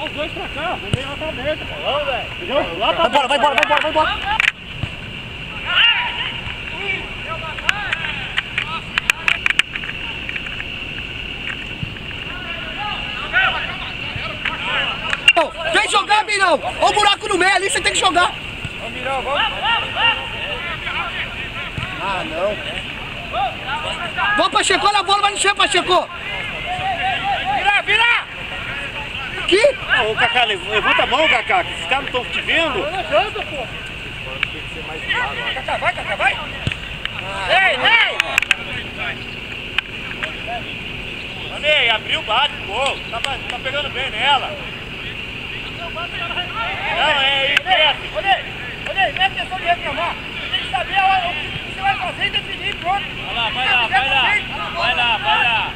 os dois pra cá, o meio lá tá aberto. Vamos, velho. Entendeu? Lá Vai embora, vai embora, vai embora, vai embora. Vem jogar, Mirão! Olha o buraco no meio ali, você tem que jogar! Vamos, Mirão, vamos! Ah, não! Vamos, Pacheco, olha a bola, vai no chão, Pacheco! Vira, vira! Aqui! Ô, Cacá, levanta a mão, Cacá, que esses caras não estão te vendo. Não adianta, pô! Cacá, vai, Cacá, vai! Ei, ei! Amei, abriu o bate, pô. Tá pegando bem nela. Não, é esquece. Olha, não é questão de reclamar. Você tem que saber o que você vai fazer e definir, pronto. Vai lá, vai lá, vai lá. Vai lá, vai lá.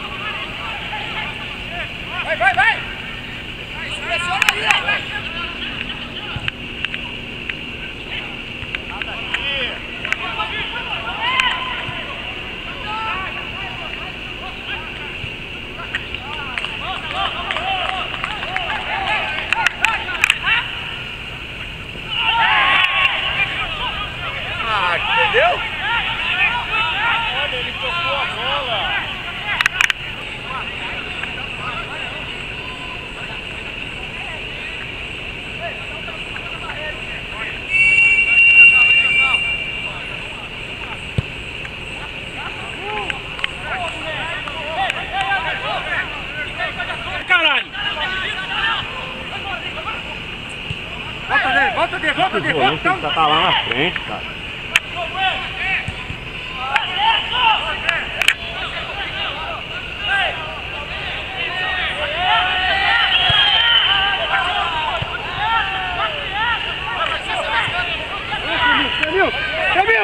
Vai, vai, vai! Pressiona ali, ó! Nada aqui. Ah, entendeu? Olha, ele tocou a bola. Caralho! Volta dele, volta dele, volta! Tá lá na frente, cara. Camil!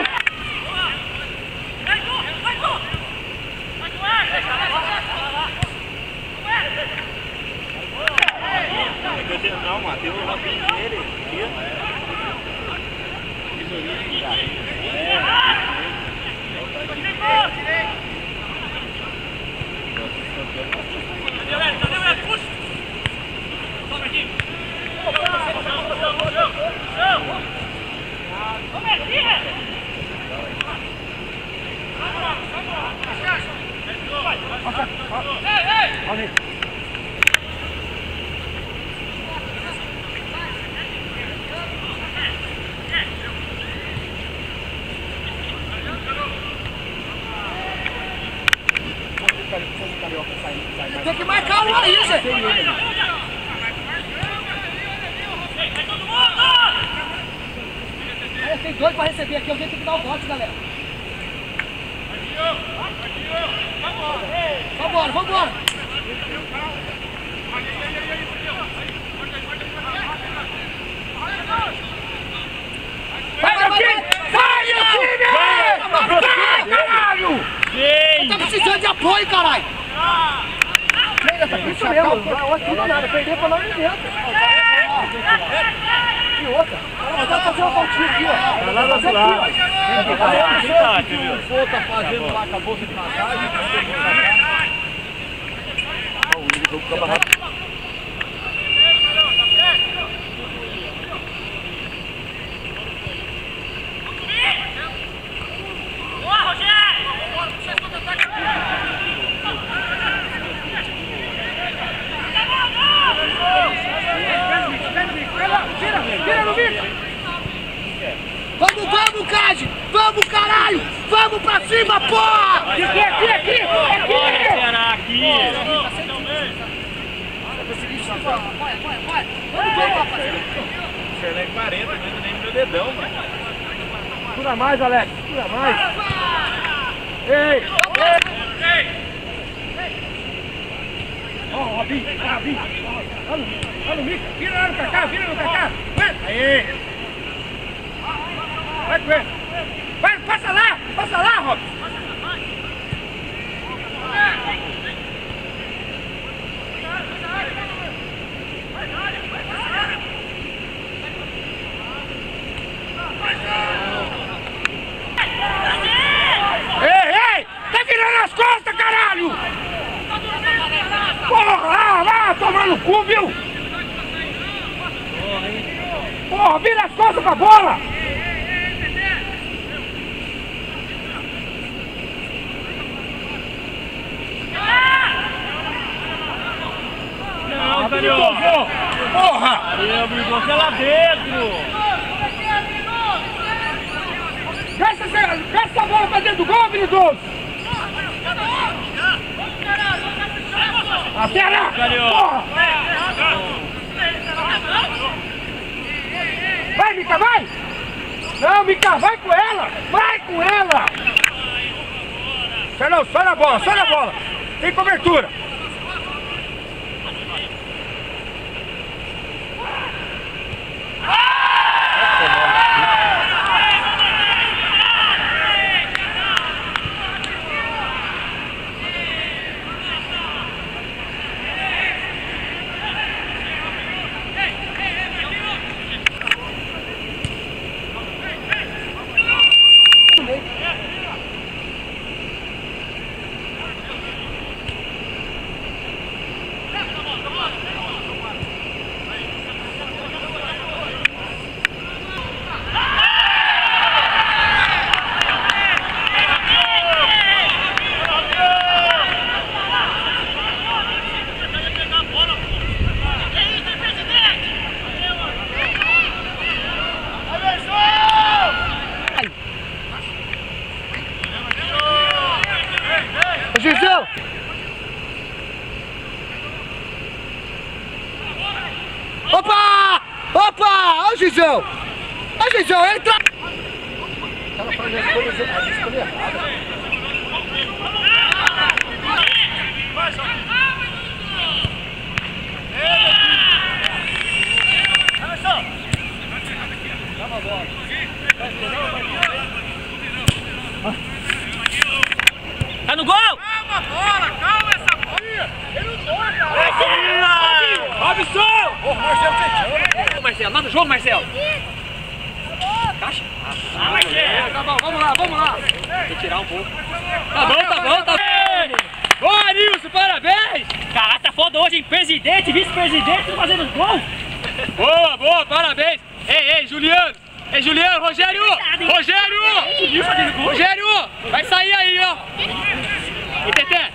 Não, Matheus, eu não vi ele. Tem que marcar um aí, Zé! Tem dois pra receber aqui, alguém tem que dar o bote, galera. Vambora, vambora! Vai, meu time! Vai, meu time! Vai, caralho! Eu tô precisando de apoio, caralho! Isso mesmo, não nada, perder pra lá nem dentro. E outra, vai fazer uma voltinha aqui, ó. Vai lá do outro lado. O tá fazendo lá, acabou de passagem. O jogo acaba rápido. Vamos, Cade! Vamos, caralho! Vamos pra cima, porra! Aqui! Aqui! Serlé 40, não entra nem no meu dedão, mano. Segura mais, Alex! Segura mais! Ei! Ó, Robinho! Olha o Mica! Vira lá no Cacá! Aí! Vai com ele! Vai, passa lá, Robinho! Ei! Tá virando as costas, caralho! Porra! Lá, tomar no cu, viu? porra! Vira as costas com a bola! Não, Carioca! Porra! Meu brigou, você é lá dentro! Gasta essa bola pra dentro do gol, habilidoso! Acelera! Porra! Vai, Mica, vai! Não, Mica, vai com ela! Vai com ela! Só na bola, só na bola! Tem cobertura! Gizão! Opa! Opa! Ó o Gizão! Ó o Gizão, entra! O cara faz as coisas erradas. Dá a bola. Tá no gol! Calma a bola, calma essa bola! Ele não pode, cara! Robson! Ô, Marcelo, fechou! Marcelo, manda o jogo, Marcelo! Caixa? Marcelo! Tá bom, vamos lá! Retirar um pouco. Tá bom! Boa, Nilson, parabéns! Caraca, tá foda hoje, hein? Presidente, vice-presidente, fazendo gol! Boa, parabéns! Ei, Juliano! Ei, Juliano, Rogério! Rogério! Vai sair aí, ó! E Teté!